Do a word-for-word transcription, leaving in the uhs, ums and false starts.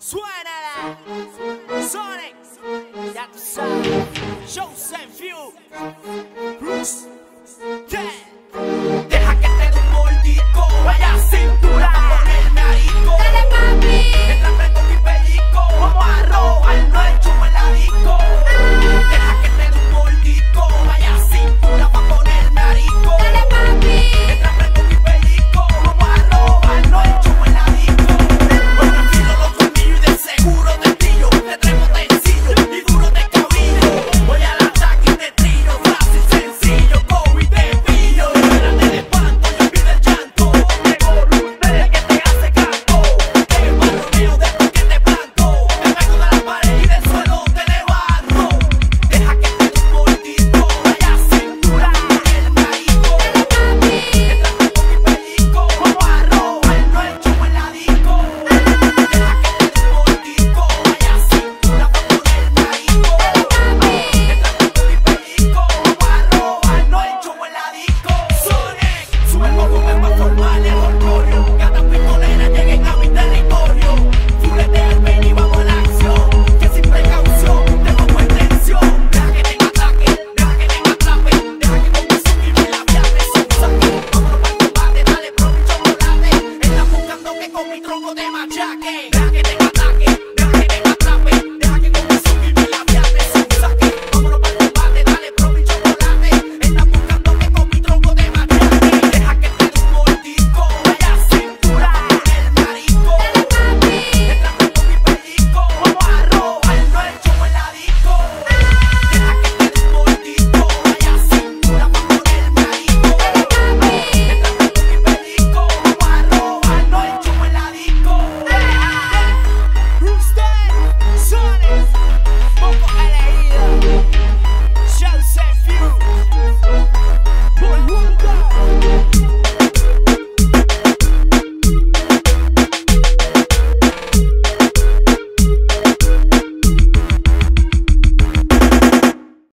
Suénala, Sonic, ya tú sabes, Shows and Few, Bruce, Ted. Deja que te dé un mordisco, vaya cintura, ponerme arico. Dale papi, Mientras prendo mi pellizco, como arroz al nuecho en la disco. Deja que te dé un mordisco, vaya cintura, pa' ponerme arico. dale papi, Mientras prendo mi pellizco, como arroz al nuecho en la disco. Bueno, filo los colmillos y de seguro te pillo. Te traigo sencillo y duro de cabillo. Voy al ataque y te trillo, fácil, sencillo, COVID te pillo. Espérate de espanto y olvida el llanto. Tengo luces que te hace canto. Que barro mío después que te planto. Me pego de la pared y del suelo te levanto. Deja que te dé un mordisco, vaya cintura, el marico. dale papi, Mientras prendo mi pellizco, como arroz al nuecho en la disco. Deja que te dé un mordisco, vaya cintura pa' ponerme arico. Mientras prendo mi pellizco, como arroz al nuecho en la disco. Sonic, sube el volumen pa' formar el orgullo. Gatas pistoleras lleguen a mi territorio. Fulete al pen y vamos a la acción. Que sin precaución te pongo en tensión. Deja que te ataque, deja que te atrape. Deja que con mi zoom y mi labial te subsaque. Vámonos pa'l combate, dale pro mi chocolate. Estás buscando que con mi tronco te machaque. Deja que te ataque, deja que te atrape.